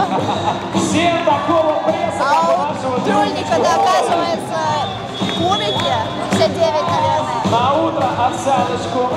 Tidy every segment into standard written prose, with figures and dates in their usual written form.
Всем такого пресса, как у нашего Трульника-то, оказывается, кубики, все 9, наверное. На утро отсадочку.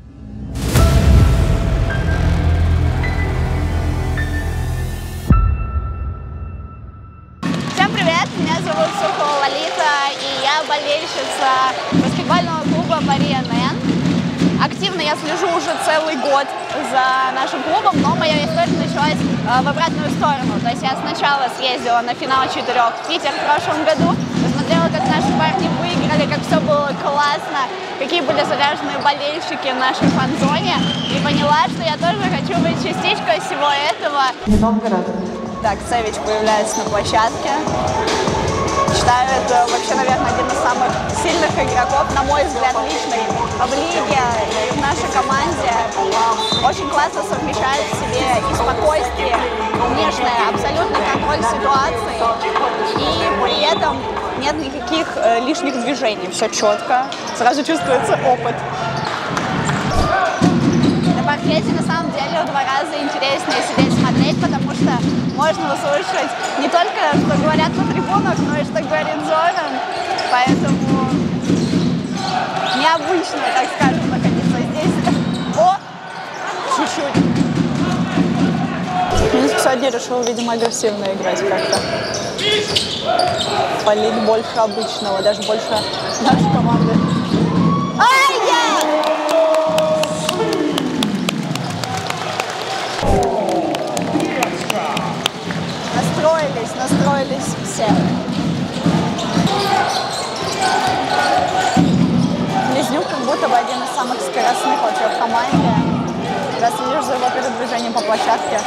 Всем привет, меня зовут Сухова Лолита, и я болельщица баскетбольного клуба Пари НН. Активно я слежу уже целый год за нашим клубом, но моя история началась в обратную сторону. То есть я сначала съездила на финал 4 в Питер в прошлом году, посмотрела, как наши парни выиграли, как все было классно, какие были заряженные болельщики в нашей фан-зоне, и поняла, что я тоже хочу быть частичкой всего этого. Новгород. Так, Цевич появляется на площадке. Считаю, это вообще, наверное, один из самых сильных игроков, на мой взгляд, личный в лиге и в нашей команде. Очень классно совмещает в себе и спокойствие, и нежное, абсолютно контроль ситуации. И при этом нет никаких лишних движений, все четко. Сразу чувствуется опыт. На паркете на самом деле в 2 раза интереснее сидеть смотреть, потому что можно услышать не только, что говорят на трибунах, но и что говорит Зоран. Поэтому необычно, так скажем, находиться здесь. О! Чуть-чуть. Минск сегодня решил, видимо, агрессивно играть как-то. Палить больше обычного, даже больше нашей команды. Ай-яй! Настроились все. Близнюк как будто бы один из самых скоростных вообще в команде. Когда следишь за его передвижением по площадке.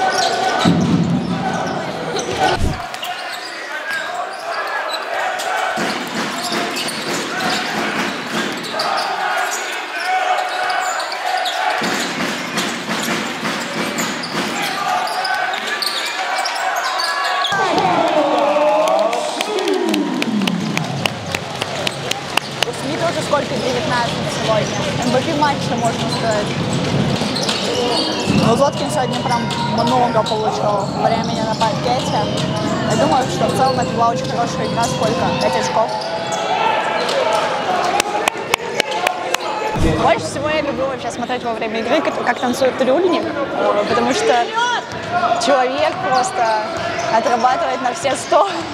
Уже сколько? 19 сегодня. MVP матча, можно сказать. Но Зоткин сегодня прям много получил времени на паркете. Я думаю, что в целом это была очень хорошая игра. Сколько? 5 очков. Больше всего я люблю вообще смотреть во время игры, как танцует Трюльник, потому что человек просто отрабатывает на все 100.